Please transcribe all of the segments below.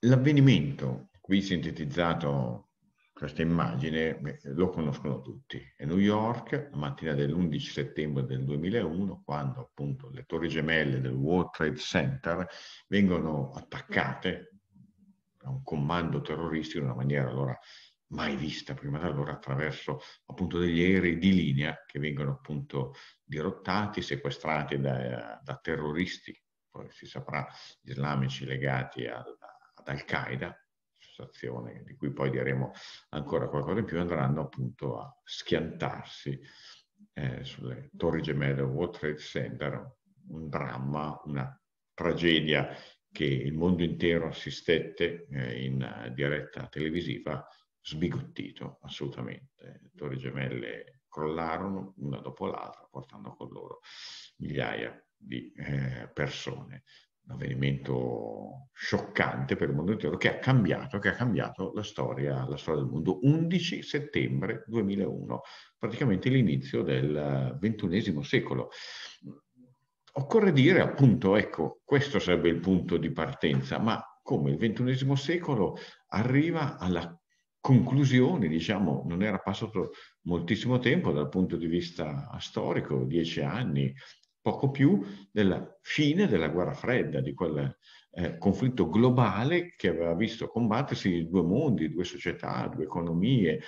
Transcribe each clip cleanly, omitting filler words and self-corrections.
L'avvenimento, qui sintetizzato questa immagine, lo conoscono tutti. È New York, la mattina dell'11 settembre del 2001, quando appunto le torri gemelle del World Trade Center vengono attaccate da un comando terroristico in una maniera allora mai vista prima da allora, attraverso appunto degli aerei di linea che vengono appunto dirottati, sequestrati da terroristi, poi si saprà, islamici legati ad Al-Qaeda, associazione di cui poi diremo ancora qualcosa in più, andranno appunto a schiantarsi sulle torri gemelle del World Trade Center, un dramma, una tragedia che il mondo intero assistette in diretta televisiva, sbigottito assolutamente. Le torri gemelle crollarono una dopo l'altra, portando con loro migliaia di persone. Un avvenimento scioccante per il mondo intero che ha cambiato la storia del mondo. 11 settembre 2001, praticamente l'inizio del XXI secolo. Occorre dire appunto, ecco, questo sarebbe il punto di partenza, ma come il XXI secolo arriva alla conclusione, diciamo, non era passato moltissimo tempo dal punto di vista storico, 10 anni, poco più, della fine della guerra fredda, di quel conflitto globale che aveva visto combattersi due mondi, due società, due economie,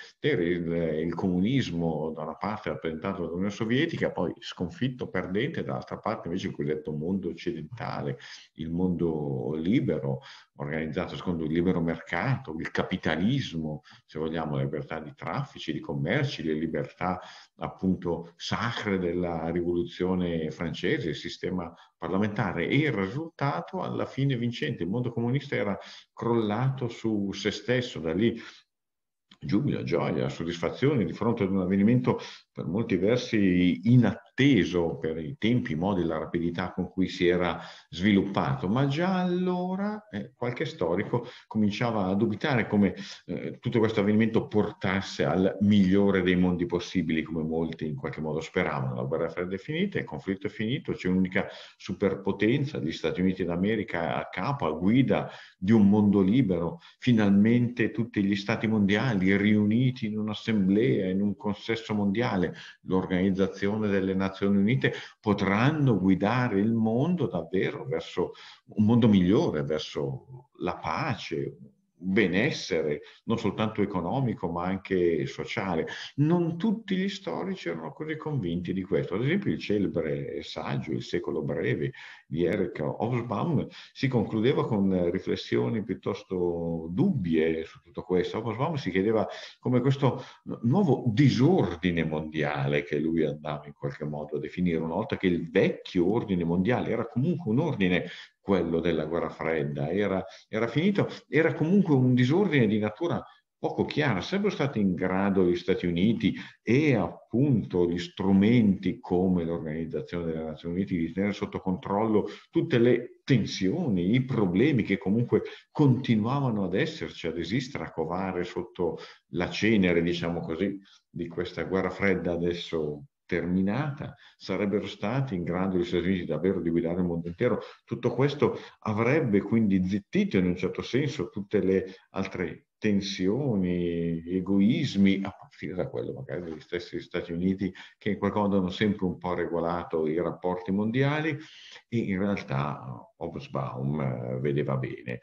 il comunismo da una parte rappresentato dall'Unione Sovietica, poi sconfitto, perdente, dall'altra parte invece il cosiddetto mondo occidentale, il mondo libero, organizzato secondo il libero mercato, il capitalismo, se vogliamo, la libertà di traffici, di commerci, le libertà appunto sacre della rivoluzione francese, il sistema parlamentare, e il risultato alla fine vincente. Il mondo comunista era crollato su se stesso, da lì giubilo, gioia, soddisfazione di fronte ad un avvenimento per molti versi inatteso per i tempi, i modi, la rapidità con cui si era sviluppato, ma già allora qualche storico cominciava a dubitare come tutto questo avvenimento portasse al migliore dei mondi possibili, come molti in qualche modo speravano. La guerra fredda è finita, il conflitto è finito, c'è un'unica superpotenza, gli Stati Uniti d'America a capo, a guida di un mondo libero, finalmente tutti gli stati mondiali riuniti in un'assemblea, in un consesso mondiale, l'Organizzazione delle Nazioni Unite, potranno guidare il mondo davvero verso un mondo migliore, verso la pace, benessere, non soltanto economico ma anche sociale. Non tutti gli storici erano così convinti di questo. Ad esempio il celebre saggio Il secolo breve di Eric Hobsbawm si concludeva con riflessioni piuttosto dubbie su tutto questo. Hobsbawm si chiedeva come questo nuovo disordine mondiale che lui andava in qualche modo a definire, una volta che il vecchio ordine mondiale era comunque un ordine, quello della guerra fredda, era finito, era comunque un disordine di natura poco chiara. Sarebbero stati in grado gli Stati Uniti e appunto gli strumenti come l'Organizzazione delle Nazioni Unite di tenere sotto controllo tutte le tensioni, i problemi che comunque continuavano ad esserci, ad esistere, a covare sotto la cenere, diciamo così, di questa guerra fredda adesso terminata, sarebbero stati in grado gli Stati Uniti davvero di guidare il mondo intero. Tutto questo avrebbe quindi zittito in un certo senso tutte le altre tensioni, egoismi, a partire da quello magari degli stessi Stati Uniti, che in qualche modo hanno sempre un po' regolato i rapporti mondiali, e in realtà Hobsbawm vedeva bene.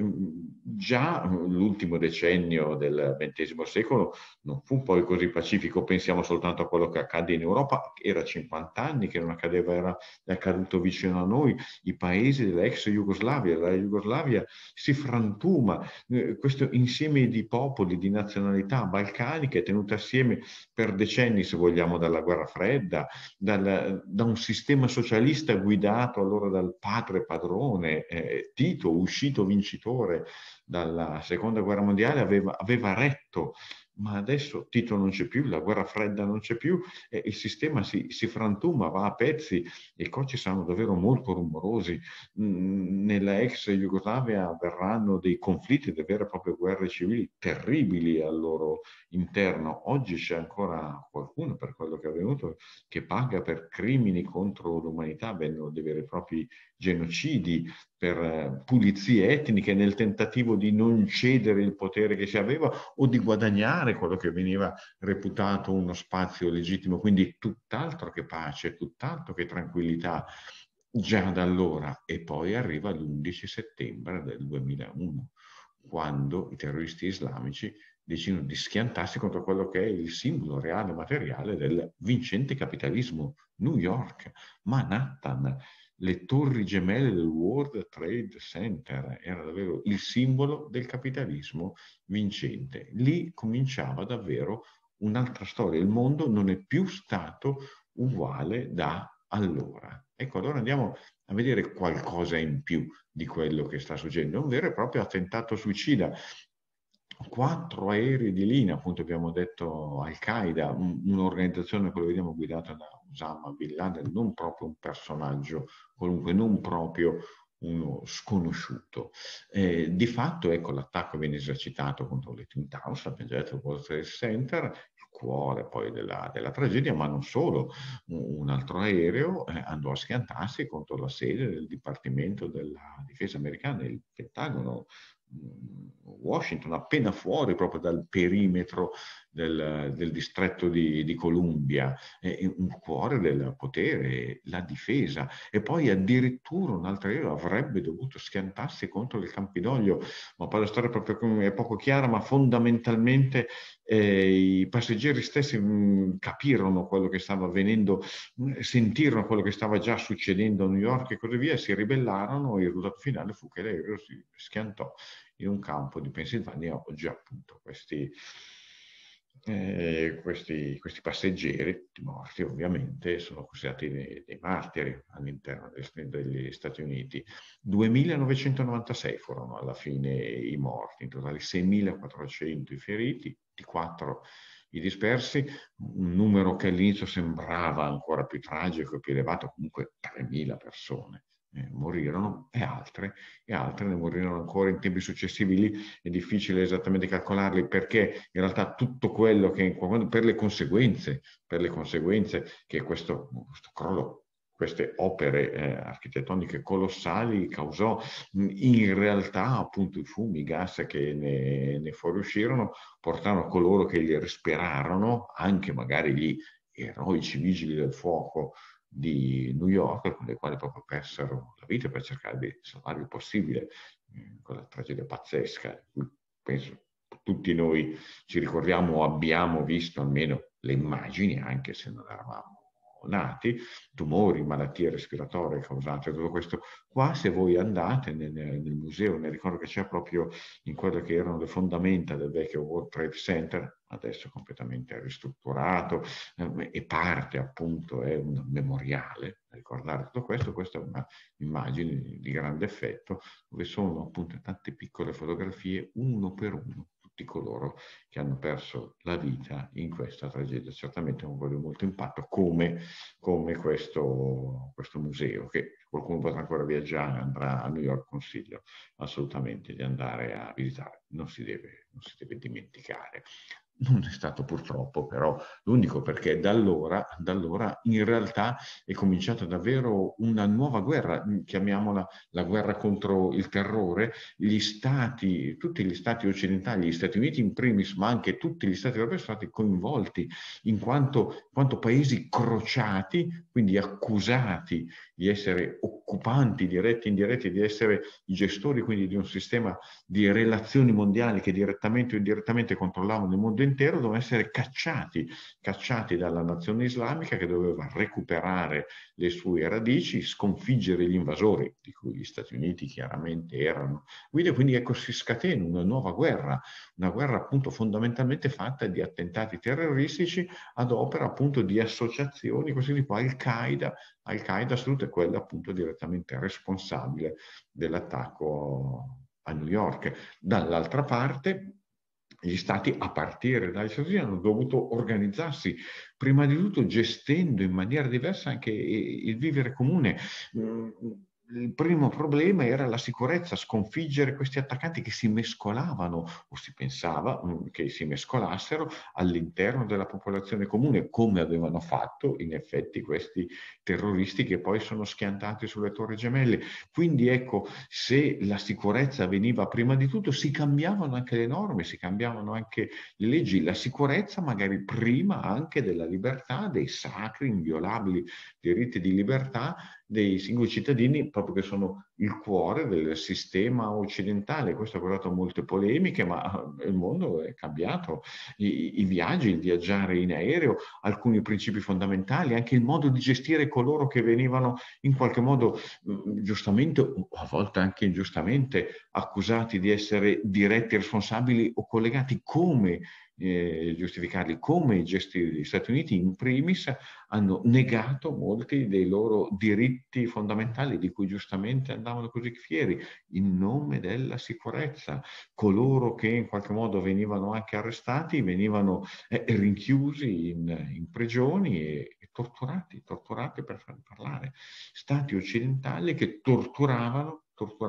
Già l'ultimo decennio del XX secolo non fu poi così pacifico, pensiamo soltanto a quello che accadde in Europa, era 50 anni che non accadeva, era accaduto vicino a noi, i paesi dell'ex Jugoslavia, la Jugoslavia si frantuma, questo insieme di popoli, di nazionalità balcaniche tenute assieme per decenni, se vogliamo, dalla guerra fredda, da un sistema socialista guidato allora dal padre padrone, Tito, uscito vincitore dalla seconda guerra mondiale, aveva retto ma adesso Tito non c'è più, la guerra fredda non c'è più, il sistema si frantuma, va a pezzi, i codici saranno davvero molto rumorosi. Nella ex Jugoslavia avverranno dei conflitti, delle vere e proprie guerre civili terribili al loro interno. Oggi c'è ancora qualcuno, per quello che è avvenuto, che paga per crimini contro l'umanità, vengono dei veri e propri genocidi, per pulizie etniche nel tentativo di non cedere il potere che si aveva o di guadagnare quello che veniva reputato uno spazio legittimo. Quindi tutt'altro che pace, tutt'altro che tranquillità già da allora. E poi arriva l'11 settembre del 2001, quando i terroristi islamici decidono di schiantarsi contro quello che è il simbolo reale e materiale del vincente capitalismo, New York, Manhattan. Le torri gemelle del World Trade Center era davvero il simbolo del capitalismo vincente. Lì cominciava davvero un'altra storia. Il mondo non è più stato uguale da allora. Ecco, allora andiamo a vedere qualcosa in più di quello che sta succedendo. Un vero e proprio attentato suicida. 4 aerei di linea, appunto abbiamo detto Al-Qaeda, un'organizzazione che lo vediamo guidata da Osama Bin Laden, non proprio un personaggio qualunque, non proprio uno sconosciuto. Di fatto, ecco, l'attacco viene esercitato contro le Twin Towers, abbiamo già detto il World Trade Center, il cuore poi della tragedia, ma non solo. Un altro aereo andò a schiantarsi contro la sede del Dipartimento della Difesa americana, il Pentagono, Washington, appena fuori proprio dal perimetro del distretto di Columbia, un cuore del potere, la difesa. E poi addirittura un altro aereo avrebbe dovuto schiantarsi contro il Campidoglio, ma poi la storia proprio è poco chiara, ma fondamentalmente i passeggeri stessi capirono quello che stava avvenendo, sentirono quello che stava già succedendo a New York e così via, si ribellarono e il risultato finale fu che l'aereo si schiantò in un campo di Pennsylvania. Oggi appunto questi passeggeri, tutti morti ovviamente, sono considerati dei martiri all'interno degli Stati Uniti. 2.996 furono alla fine i morti, in totale 6.400 i feriti, di 4 i dispersi, un numero che all'inizio sembrava ancora più tragico e più elevato, comunque 3.000 persone morirono e altre ne morirono ancora in tempi successivi. Lì è difficile esattamente calcolarli, perché in realtà tutto quello che per le conseguenze che questo crollo, queste opere architettoniche colossali causò, in realtà appunto i fumi, i gas che ne fuoriuscirono portarono coloro che li respirarono, anche magari gli eroici vigili del fuoco di New York, con le quali proprio persero la vita per cercare di salvare il possibile quella tragedia pazzesca. Penso tutti noi ci ricordiamo o abbiamo visto almeno le immagini, anche se non eravamo nati, tumori, malattie respiratorie causate da tutto questo. Qua, se voi andate nel museo, mi ricordo che c'è proprio in quelle che erano le fondamenta del vecchio World Trade Center, adesso completamente ristrutturato, e parte appunto è un memoriale a ricordare tutto questo. Questa è un'immagine di grande effetto, dove sono appunto tante piccole fotografie, uno per uno, tutti coloro che hanno perso la vita in questa tragedia. Certamente un quadro di molto impatto, come questo museo, che qualcuno potrà ancora viaggiare, andrà a New York, consiglio assolutamente di andare a visitare, non si deve dimenticare. Non è stato purtroppo però l'unico, perché da allora in realtà è cominciata davvero una nuova guerra, chiamiamola la guerra contro il terrore. Tutti gli stati occidentali, gli Stati Uniti in primis, ma anche tutti gli stati europei sono stati coinvolti in quanto paesi crociati, quindi accusati di essere occupanti diretti e indiretti, di essere i gestori quindi di un sistema di relazioni mondiali che direttamente o indirettamente controllavano il mondo intero, dovevano essere cacciati dalla nazione islamica, che doveva recuperare le sue radici, sconfiggere gli invasori, di cui gli Stati Uniti chiaramente erano guida. Quindi ecco, si scatena una nuova guerra, una guerra appunto fondamentalmente fatta di attentati terroristici ad opera appunto di associazioni così tipo Al-Qaeda assoluta è quella appunto direttamente responsabile dell'attacco a New York. Dall'altra parte gli stati, a partire dagli Stati Uniti, hanno dovuto organizzarsi, prima di tutto gestendo in maniera diversa anche il vivere comune. Il primo problema era la sicurezza, sconfiggere questi attaccanti che si mescolavano, o si pensava che si mescolassero all'interno della popolazione comune, come avevano fatto in effetti questi terroristi che poi sono schiantati sulle Torri Gemelle. Quindi ecco, se la sicurezza veniva prima di tutto, si cambiavano anche le norme, si cambiavano anche le leggi, la sicurezza magari prima anche della libertà, dei sacri, inviolabili diritti di libertà dei singoli cittadini, proprio che sono il cuore del sistema occidentale. Questo ha creato molte polemiche, ma il mondo è cambiato. I viaggi, il viaggiare in aereo, alcuni principi fondamentali, anche il modo di gestire coloro che venivano in qualche modo giustamente o a volte anche ingiustamente accusati di essere diretti responsabili o collegati, come giustificarli, come gestire. Gli Stati Uniti in primis hanno negato molti dei loro diritti fondamentali di cui giustamente andavano così fieri in nome della sicurezza. Coloro che in qualche modo venivano anche arrestati venivano rinchiusi in prigioni e torturati per far parlare. Stati occidentali che torturavano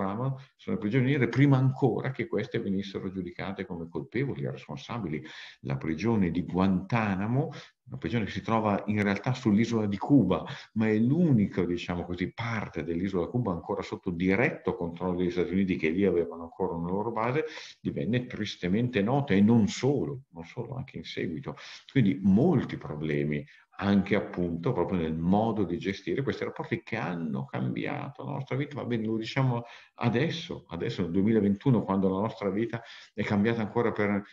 sono prigioniere prima ancora che queste venissero giudicate come colpevoli e responsabili. La prigione di Guantanamo, una prigione che si trova in realtà sull'isola di Cuba, ma è l'unica, diciamo così, parte dell'isola di Cuba ancora sotto diretto controllo degli Stati Uniti, che lì avevano ancora una loro base, divenne tristemente nota, e non solo, anche in seguito. Quindi molti problemi anche appunto proprio nel modo di gestire questi rapporti che hanno cambiato la nostra vita. Va bene, lo diciamo adesso nel 2021, quando la nostra vita è cambiata ancora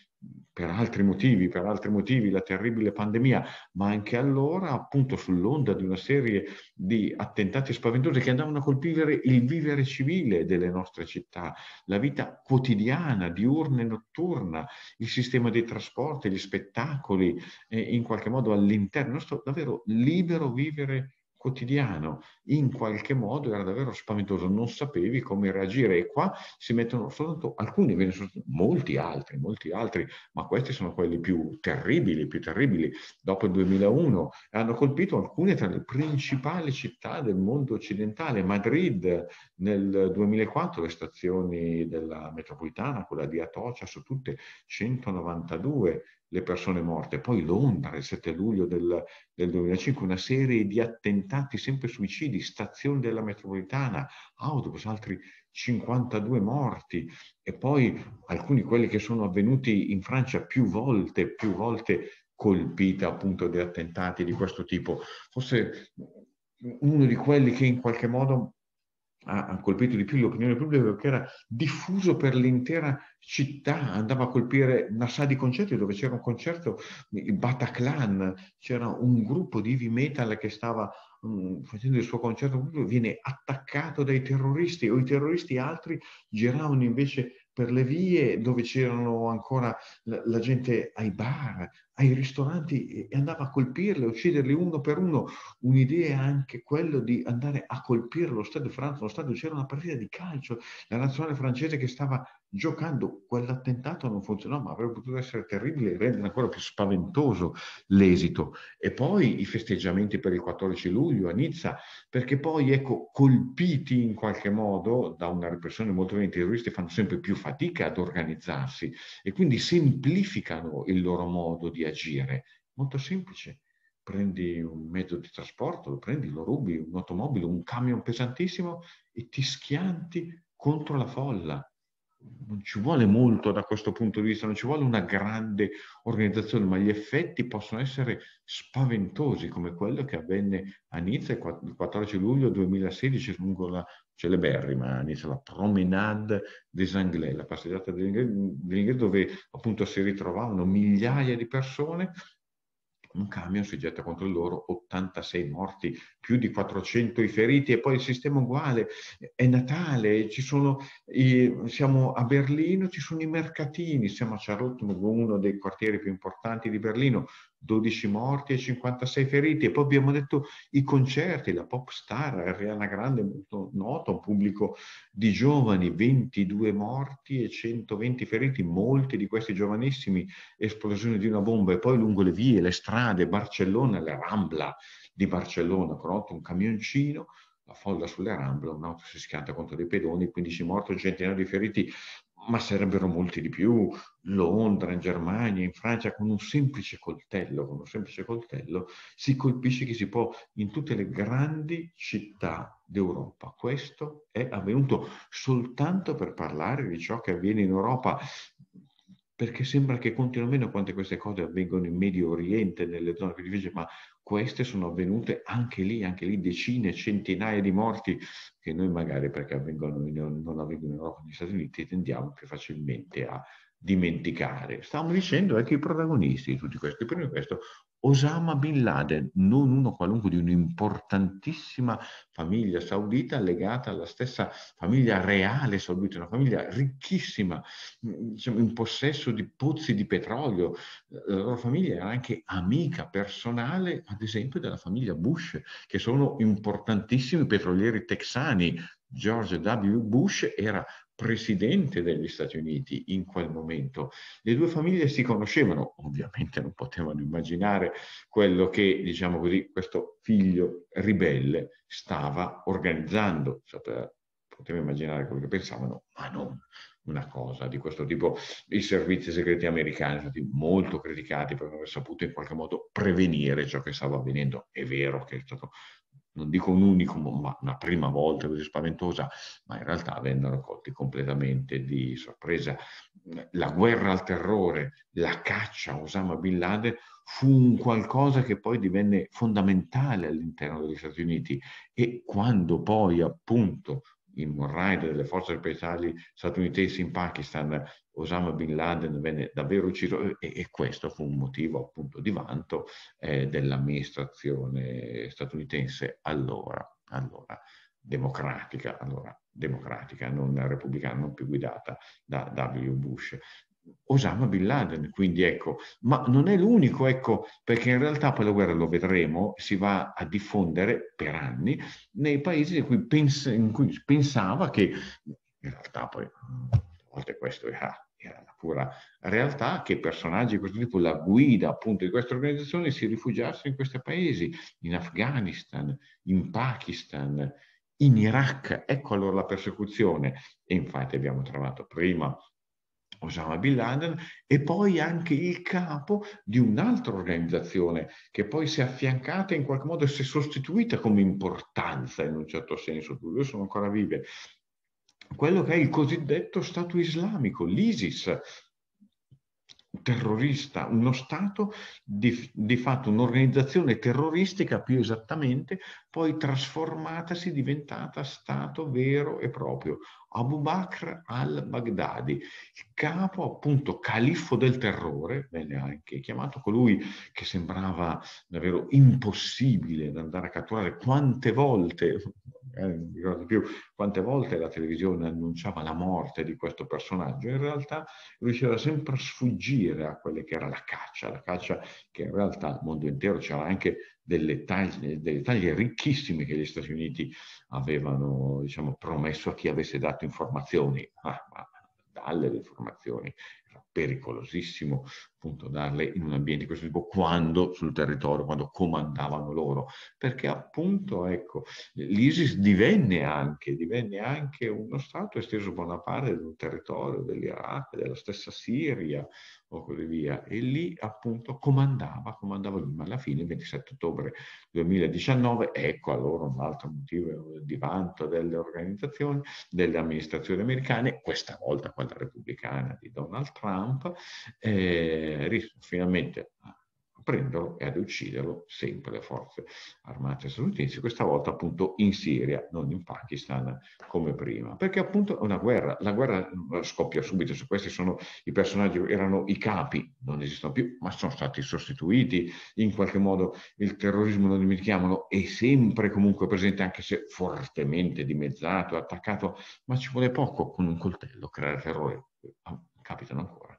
per altri motivi, la terribile pandemia, ma anche allora appunto sull'onda di una serie di attentati spaventosi che andavano a colpire il vivere civile delle nostre città, la vita quotidiana, diurna e notturna, il sistema dei trasporti, gli spettacoli, in qualche modo all'interno, il nostro davvero libero vivere quotidiano, in qualche modo era davvero spaventoso, non sapevi come reagire, e qua si mettono soltanto alcuni, molti altri, ma questi sono quelli più terribili, dopo il 2001, hanno colpito alcune tra le principali città del mondo occidentale. Madrid nel 2004, le stazioni della metropolitana, quella di Atocha, su tutte 192 le persone morte. Poi Londra, il 7 luglio del 2005, una serie di attentati, sempre suicidi, stazioni della metropolitana, autobus, altri 52 morti, e poi alcuni quelli che sono avvenuti in Francia, più volte colpita appunto di attentati di questo tipo. Forse uno di quelli che in qualche modo ha colpito di più l'opinione pubblica, perché era diffuso per l'intera città, andava a colpire una sala di concerti dove c'era un concerto, il Bataclan, c'era un gruppo di heavy metal che stava facendo il suo concerto, viene attaccato dai terroristi, o i terroristi altri giravano invece per le vie dove c'erano ancora la gente ai bar, ai ristoranti, e andava a colpirli, a ucciderli uno per uno. Un'idea anche quello di andare a colpire lo Stadio Francia, lo stadio, c'era una partita di calcio, la nazionale francese che stava giocando, quell'attentato non funzionò, ma avrebbe potuto essere terribile e rendere ancora più spaventoso l'esito. E poi i festeggiamenti per il 14 luglio a Nizza, perché poi, ecco, colpiti in qualche modo da una repressione molto violenta, i terroristi fanno sempre più fatica ad organizzarsi e quindi semplificano il loro modo di agire. Molto semplice: prendi un mezzo di trasporto, lo prendi, lo rubi, un'automobile, un camion pesantissimo, e ti schianti contro la folla. Non ci vuole molto da questo punto di vista, non ci vuole una grande organizzazione, ma gli effetti possono essere spaventosi, come quello che avvenne a Nizza il 14 luglio 2016 lungo la celeberrima Nizza, la Promenade des Anglais, la passeggiata degli Anglais, dove appunto si ritrovavano migliaia di persone. Un camion si getta contro di loro, 86 morti, più di 400 i feriti, e poi il sistema uguale. È Natale, siamo a Berlino, ci sono i mercatini, siamo a Charlottenburg, uno dei quartieri più importanti di Berlino, 12 morti e 56 feriti. E poi abbiamo detto i concerti, la pop star Ariana Grande, molto nota, un pubblico di giovani, 22 morti e 120 feriti, molti di questi giovanissimi, esplosione di una bomba. E poi lungo le vie, le strade, Barcellona, la Rambla di Barcellona, con un camioncino, la folla sulle Rambla, un'auto si schianta contro dei pedoni, 15 morti, centinaia di feriti, ma sarebbero molti di più. Londra, in Germania, in Francia, con un semplice coltello, si colpisce chi si può in tutte le grandi città d'Europa. Questo è avvenuto soltanto per parlare di ciò che avviene in Europa, perché sembra che contino meno quante queste cose avvengono in Medio Oriente, nelle zone più difficili, ma queste sono avvenute anche lì decine, centinaia di morti che noi magari, perché non avvengono in Europa e negli Stati Uniti, tendiamo più facilmente a dimenticare. Stavamo dicendo che i protagonisti di tutti questi, prima di questo, Osama Bin Laden, non uno qualunque, di un'importantissima famiglia saudita legata alla stessa famiglia reale saudita, una famiglia ricchissima, diciamo, in possesso di pozzi di petrolio. La loro famiglia era anche amica personale, ad esempio, della famiglia Bush, che sono importantissimi petrolieri texani. George W. Bush era presidente degli Stati Uniti in quel momento. Le due famiglie si conoscevano, ovviamente non potevano immaginare quello che, diciamo così, questo figlio ribelle stava organizzando. Poteva immaginare quello che pensavano, ma non una cosa di questo tipo. I servizi segreti americani sono stati molto criticati per aver saputo in qualche modo prevenire ciò che stava avvenendo. È vero che è stato, non dico un unico, ma una prima volta così spaventosa, ma in realtà vennero colti completamente di sorpresa. La guerra al terrore, la caccia a Osama Bin Laden fu un qualcosa che poi divenne fondamentale all'interno degli Stati Uniti, e quando poi appunto il raid delle forze speciali statunitensi in Pakistan, Osama Bin Laden venne davvero ucciso, e questo fu un motivo appunto di vanto dell'amministrazione statunitense allora democratica, non repubblicana, non più guidata da W. Bush. Osama Bin Laden, quindi ecco, ma non è l'unico, ecco, perché in realtà poi la guerra, lo vedremo, si va a diffondere per anni nei paesi in cui pensava che, in realtà poi, a volte questo era la pura realtà, che personaggi di questo tipo, la guida appunto di queste organizzazioni, si rifugiassero in questi paesi, in Afghanistan, in Pakistan, in Iraq. Ecco allora la persecuzione. E infatti abbiamo trovato prima Osama Bin Laden e poi anche il capo di un'altra organizzazione che poi si è affiancata, in qualche modo si è sostituita come importanza, in un certo senso, due sono ancora vive, quello che è il cosiddetto Stato islamico, l'ISIS, terrorista, uno Stato di fatto, un'organizzazione terroristica più esattamente, poi trasformatasi, diventata Stato vero e proprio. Abu Bakr al-Baghdadi, il capo appunto califfo del terrore, venne anche chiamato, colui che sembrava davvero impossibile da andare a catturare. Quante volte, non mi ricordo più, quante volte la televisione annunciava la morte di questo personaggio, in realtà riusciva sempre a sfuggire a quelle che era la caccia che in realtà il mondo intero c'era anche delle taglie ricchissime che gli Stati Uniti avevano, diciamo, promesso a chi avesse dato informazioni, ma dalle informazioni. Era pericolosissimo appunto darle in un ambiente di questo tipo, quando sul territorio, quando comandavano loro, perché appunto ecco, l'ISIS divenne anche uno Stato esteso buona parte del territorio dell'Iraq, della stessa Siria o così via, e lì appunto comandava lui, ma alla fine il 27 ottobre 2019, ecco allora un altro motivo di vanto delle organizzazioni, delle amministrazioni americane, questa volta quella repubblicana di Donald Trump, finalmente a prenderlo e ad ucciderlo, sempre le forze armate statunitensi, questa volta appunto in Siria, non in Pakistan come prima, perché appunto è una guerra, la guerra scoppia subito, se questi sono i personaggi, erano i capi, non esistono più, ma sono stati sostituiti, in qualche modo il terrorismo, non dimentichiamolo, è sempre comunque presente, anche se fortemente dimezzato, attaccato, ma ci vuole poco con un coltello creare terrore, capitano ancora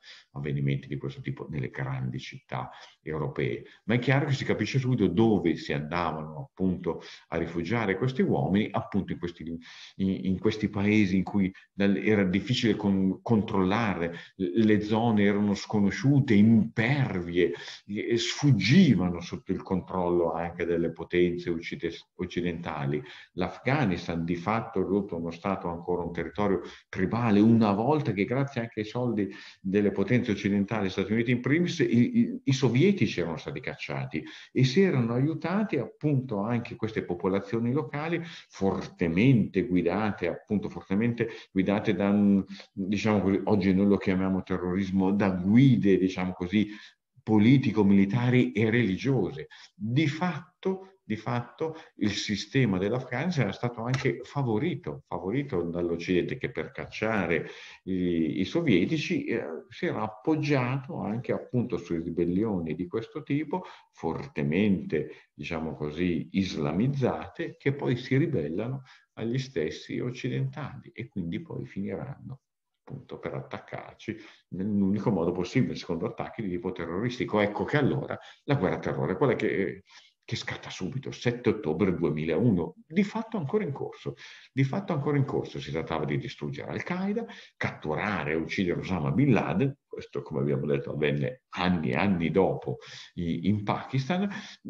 avvenimenti di questo tipo nelle grandi città europee. Ma è chiaro che si capisce subito dove si andavano appunto a rifugiare questi uomini, appunto in questi paesi in cui era difficile controllare, le zone erano sconosciute, impervie, sfuggivano sotto il controllo anche delle potenze occidentali. L'Afghanistan di fatto è ridotto uno stato ancora un territorio tribale, una volta che grazie anche ai soldi delle potenze occidentali, Stati Uniti in primis, i sovietici erano stati cacciati e si erano aiutati appunto anche queste popolazioni locali fortemente guidate, appunto fortemente guidate da, diciamo così, oggi noi lo chiamiamo terrorismo, da guide, diciamo così, politico-militari e religiose. Di fatto il sistema dell'Afghanistan era stato anche favorito dall'Occidente, che per cacciare i sovietici si era appoggiato anche appunto su ribellioni di questo tipo, fortemente, diciamo così, islamizzate, che poi si ribellano agli stessi occidentali e quindi poi finiranno appunto per attaccarci nell'unico modo possibile, secondo attacchi di tipo terroristico. Ecco che allora la guerra terrore, quella che scatta subito, 7 ottobre 2001, di fatto ancora in corso. Di fatto ancora in corso. Si trattava di distruggere Al-Qaeda, catturare e uccidere Osama Bin Laden, questo come abbiamo detto avvenne anni e anni dopo in Pakistan,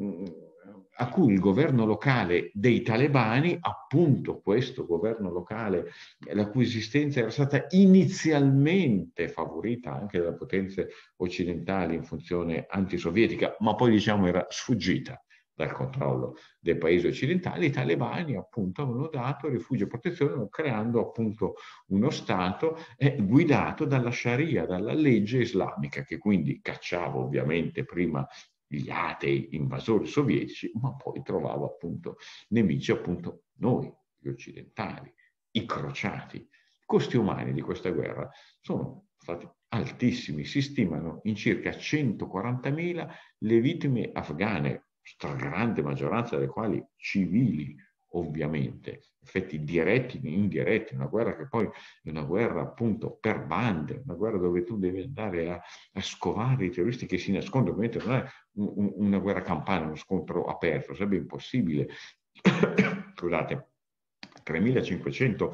a cui il governo locale dei talebani, appunto questo governo locale, la cui esistenza era stata inizialmente favorita anche dalle potenze occidentali in funzione antisovietica, ma poi diciamo era sfuggita dal controllo dei paesi occidentali, i talebani appunto avevano dato rifugio e protezione creando appunto uno Stato guidato dalla Sharia, dalla legge islamica, che quindi cacciava ovviamente prima gli atei invasori sovietici, ma poi trovava appunto nemici appunto noi, gli occidentali, i crociati. I costi umani di questa guerra sono stati altissimi, si stimano in circa 140.000 le vittime afghane, stragrande maggioranza delle quali civili, ovviamente, effetti diretti e indiretti, una guerra che poi è una guerra appunto per bande, una guerra dove tu devi andare a scovare i terroristi che si nascondono, ovviamente non è una guerra campana, uno scontro aperto, sarebbe impossibile. Scusate, 3.500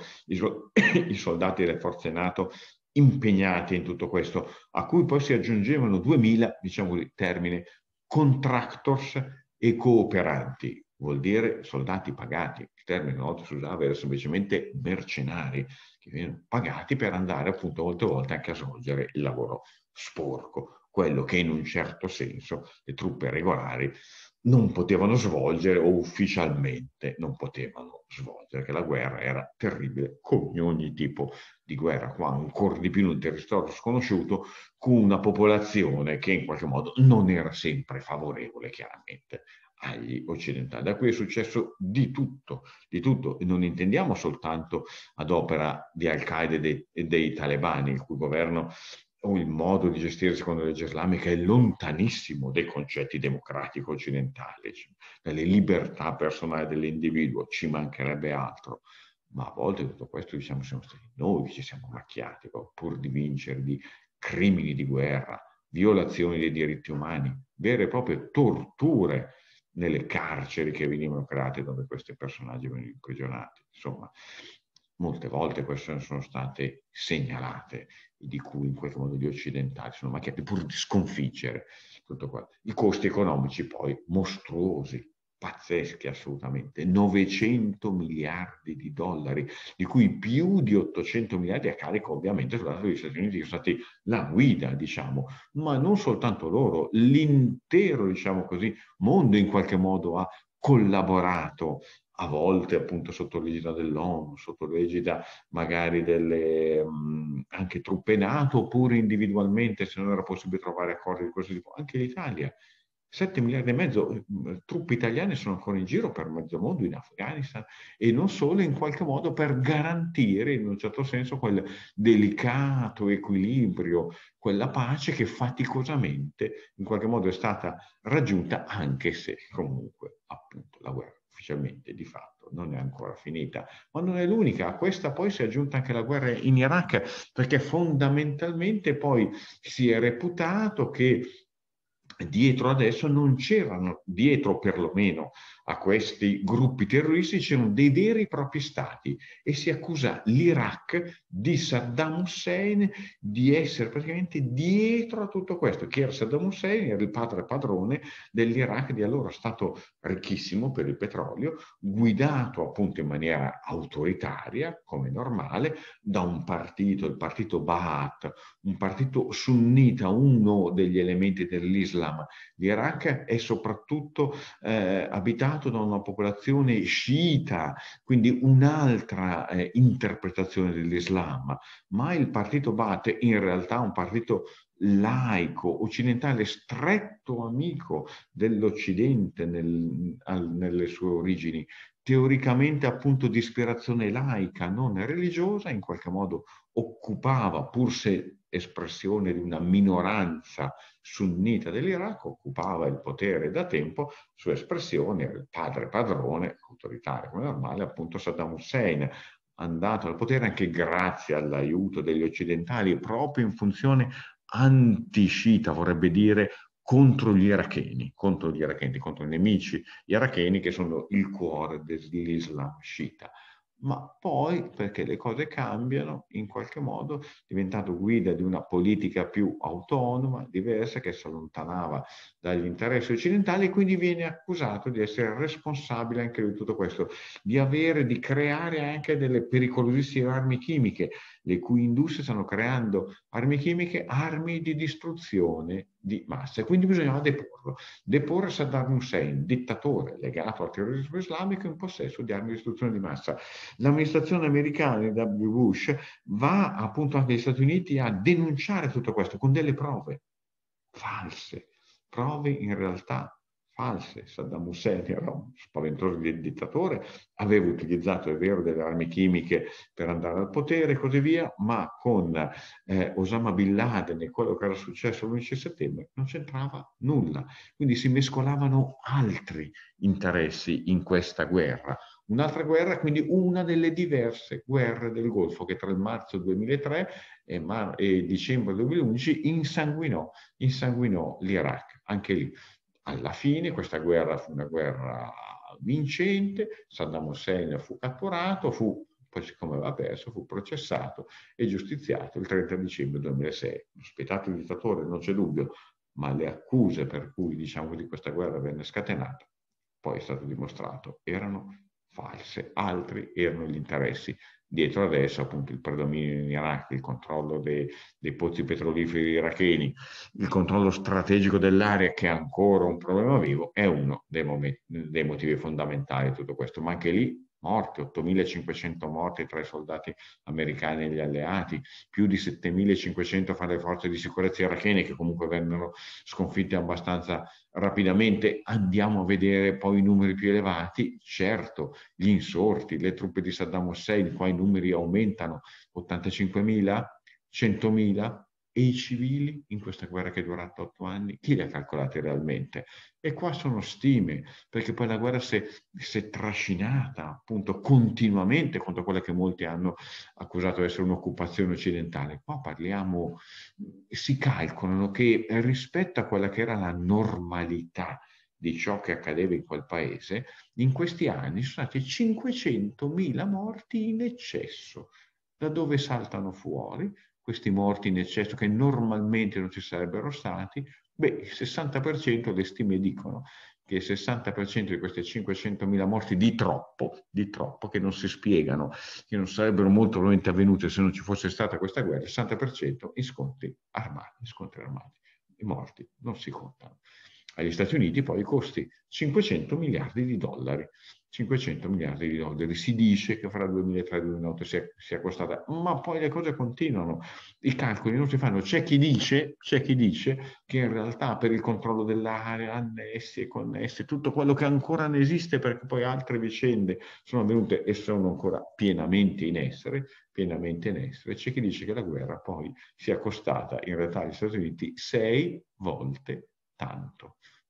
i soldati delle forze NATO impegnati in tutto questo, a cui poi si aggiungevano 2.000, diciamo di termine, contractors e cooperanti, vuol dire soldati pagati. Il termine una volta si usava era semplicemente mercenari, che venivano pagati per andare appunto molte volte anche a svolgere il lavoro sporco, quello che in un certo senso le truppe regolari non potevano svolgere o ufficialmente non potevano svolgere, che la guerra era terribile come ogni tipo di guerra, qua ancora di più in un territorio sconosciuto, con una popolazione che in qualche modo non era sempre favorevole chiaramente agli occidentali. Da qui è successo di tutto, e non intendiamo soltanto ad opera di Al-Qaeda e dei talebani, il cui governo o il modo di gestire secondo la legge islamica è lontanissimo dai concetti democratico occidentali, dalle libertà personali dell'individuo, ci mancherebbe altro. Ma a volte tutto questo diciamo siamo stati noi che ci siamo macchiati pur di vincere di crimini di guerra, violazioni dei diritti umani, vere e proprie torture nelle carceri che venivano create dove questi personaggi venivano imprigionati. Insomma, molte volte queste sono state segnalate, di cui in qualche modo gli occidentali sono macchiati pur di sconfiggere tutto qua. I costi economici poi mostruosi, pazzeschi assolutamente, 900 miliardi di dollari, di cui più di 800 miliardi a carico ovviamente degli Stati Uniti, che sono stati la guida, diciamo, ma non soltanto loro, l'intero, diciamo così, mondo in qualche modo ha collaborato, a volte appunto sotto l'egida dell'ONU, sotto l'egida magari delle anche truppe NATO, oppure individualmente se non era possibile trovare accordi di questo tipo. Anche l'Italia, 7 miliardi e mezzo truppe italiane sono ancora in giro per mezzo mondo in Afghanistan e non solo, in qualche modo per garantire in un certo senso quel delicato equilibrio, quella pace che faticosamente in qualche modo è stata raggiunta, anche se comunque appunto la guerra ufficialmente di fatto certo, non è ancora finita, ma non è l'unica. A questa poi si è aggiunta anche la guerra in Iraq, perché fondamentalmente poi si è reputato che dietro adesso non c'erano, dietro perlomeno a questi gruppi terroristici, c'erano dei veri e propri stati, e si accusa l'Iraq di Saddam Hussein di essere praticamente dietro a tutto questo, che era Saddam Hussein, era il padre padrone dell'Iraq di allora, stato ricchissimo per il petrolio, guidato appunto in maniera autoritaria, come normale, da un partito, il partito Ba'ath, un partito sunnita, uno degli elementi dell'Islam. L'Iraq è soprattutto abitato da una popolazione sciita, quindi un'altra interpretazione dell'Islam, ma il partito Ba'ath è in realtà un partito laico, occidentale, stretto amico dell'Occidente nelle sue origini, teoricamente appunto di ispirazione laica, non religiosa, in qualche modo occupava, pur se espressione di una minoranza sunnita dell'Iraq, occupava il potere da tempo, sua espressione era il padre padrone, autoritario come normale, appunto Saddam Hussein, andato al potere anche grazie all'aiuto degli occidentali, proprio in funzione antiscita, vorrebbe dire contro gli iracheni, contro i nemici iracheni che sono il cuore dell'Islam sciita. Ma poi, perché le cose cambiano, in qualche modo diventato guida di una politica più autonoma, diversa, che si allontanava dagli interessi occidentali, e quindi viene accusato di essere responsabile anche di tutto questo, di creare anche delle pericolosissime armi chimiche, le cui industrie stanno creando armi chimiche, armi di distruzione di massa. E quindi bisognava deporre Saddam Hussein, dittatore legato al terrorismo islamico in possesso di armi di distruzione di massa. L'amministrazione americana di W. Bush va appunto anche negli Stati Uniti a denunciare tutto questo con delle prove false, prove in realtà false. Saddam Hussein era un spaventoso dittatore, aveva utilizzato, è vero, delle armi chimiche per andare al potere e così via, ma con Osama Bin Laden e quello che era successo l'11 settembre non c'entrava nulla. Quindi si mescolavano altri interessi in questa guerra. Un'altra guerra, quindi una delle diverse guerre del Golfo che tra il marzo 2003 e dicembre 2011 insanguinò l'Iraq. Anche lì, alla fine, questa guerra fu una guerra vincente, Saddam Hussein fu catturato, poi siccome aveva perso, fu processato e giustiziato il 30 dicembre 2006. Ospitato il dittatore, non c'è dubbio, ma le accuse per cui, diciamo, di questa guerra venne scatenata, poi è stato dimostrato, erano false, altri erano gli interessi. Dietro adesso appunto il predominio in Iraq, il controllo dei pozzi petroliferi iracheni, il controllo strategico dell'area che è ancora un problema vivo, è uno dei motivi fondamentali di tutto questo. Ma anche lì morti, 8.500 morti tra i soldati americani e gli alleati, più di 7.500 fra le forze di sicurezza irachene che comunque vennero sconfitte abbastanza rapidamente. Andiamo a vedere poi i numeri più elevati, certo, gli insorti, le truppe di Saddam Hussein, qua i numeri aumentano, 85.000, 100.000, e i civili in questa guerra che è durata 8 anni, chi li ha calcolati realmente? E qua sono stime, perché poi la guerra si è trascinata appunto continuamente contro quella che molti hanno accusato di essere un'occupazione occidentale. Qua parliamo, si calcolano che rispetto a quella che era la normalità di ciò che accadeva in quel paese, in questi anni sono stati 500.000 morti in eccesso. Da dove saltano fuori questi morti in eccesso che normalmente non ci sarebbero stati? Beh, il 60%, le stime dicono che il 60% di queste 500.000 morti di troppo, che non si spiegano, che non sarebbero molto probabilmente avvenute se non ci fosse stata questa guerra, il 60% in scontri armati. I morti non si contano. Agli Stati Uniti poi i costi 500 miliardi di dollari. 500 miliardi di dollari. Si dice che fra il 2003 e il 2008 sia costata, ma poi le cose continuano, i calcoli non si fanno. C'è chi dice che in realtà per il controllo dell'area, annessi e connessi, tutto quello che ancora ne esiste, perché poi altre vicende sono avvenute e sono ancora pienamente in essere, c'è chi dice che la guerra poi sia costata in realtà agli Stati Uniti 6 volte tanto.